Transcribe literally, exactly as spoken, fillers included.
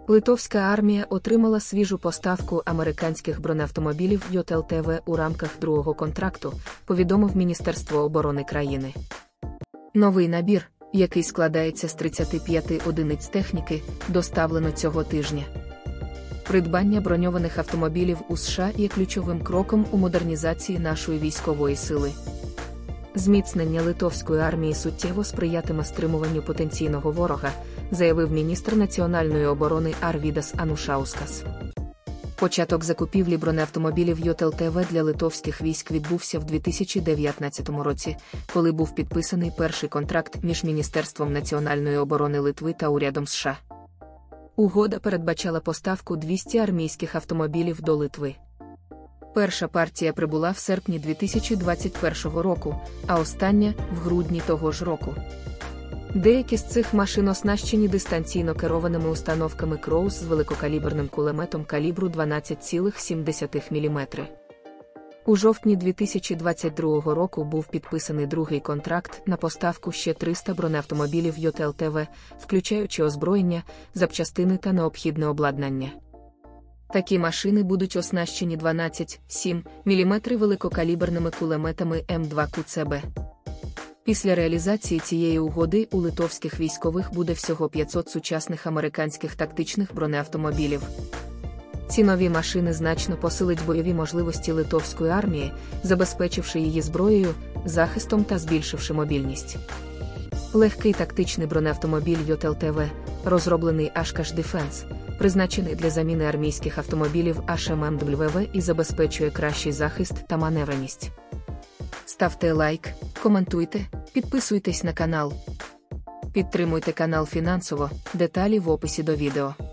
Литовська армія отримала свіжу поставку американських бронеавтомобілів ЙОТ-ЛТВ у рамках другого контракту, повідомив Міністерство оборони країни. Новий набір, який складається з тридцяти п'яти одиниць техніки, доставлено цього тижня. Придбання броньованих автомобілів у США є ключовим кроком у модернізації нашої військової сили. Зміцнення литовської армії суттєво сприятиме стримуванню потенційного ворога, заявив міністр національної оборони Арвідас Анушаускас. Початок закупівлі бронеавтомобілів ЙОТ-ЛТВ для литовських військ відбувся в дві тисячі дев'ятнадцятому році, коли був підписаний перший контракт між Міністерством національної оборони Литви та урядом США. Угода передбачала поставку двохсот армійських автомобілів до Литви. Перша партія прибула в серпні дві тисячі двадцять першого року, а остання – в грудні того ж року. Деякі з цих машин оснащені дистанційно керованими установками Кроус з великокаліберним кулеметом калібру дванадцять цілих сім десятих міліметра. У жовтні дві тисячі двадцять другого року був підписаний другий контракт на поставку ще трьохсот бронеавтомобілів ЙОТ-ЛТВ, включаючи озброєння, запчастини та необхідне обладнання. Такі машини будуть оснащені дванадцять цілих сім міліметрів великокаліберними кулеметами М два Ку Це Бе. Після реалізації цієї угоди у литовських військових буде всього п'ятсот сучасних американських тактичних бронеавтомобілів. Ці нові машини значно посилять бойові можливості литовської армії, забезпечивши її зброєю, захистом та збільшивши мобільність. Легкий тактичний бронеавтомобіль ЙОТ-ЛТВ, розроблений Oshkosh Defense, призначений для заміни армійських автомобілів Аш Ем Ем Дабл Ю В і забезпечує кращий захист та маневреність. Ставте лайк, коментуйте, підписуйтесь на канал. Підтримуйте канал фінансово, деталі в описі до відео.